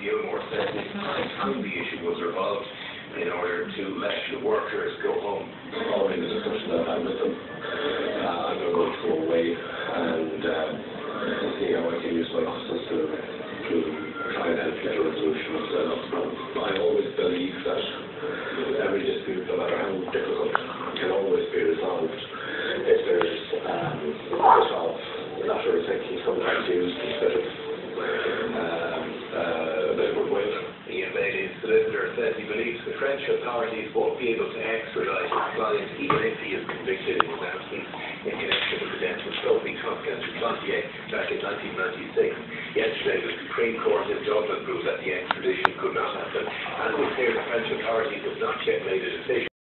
Gilmore said this time how the issue was resolved in order to let the workers go home. Following the discussion that I had with them, I'm going to go away and see how I can use my offices to try and help get a resolution of the problem. I always believe that every dispute, no matter how difficult, can always be resolved if there's a bit of lateral thinking sometimes used instead of a bit of goodwill. Ian Bailey's solicitor says he believes the French authorities won't be able to extradite his client even if he is convicted in his absence in connection with the death of Sophie Toscan-Cloutier back in 1996. Yesterday, the Supreme Court in Dublin ruled that the extradition could not happen, and it was clear the French authorities have not yet made a decision.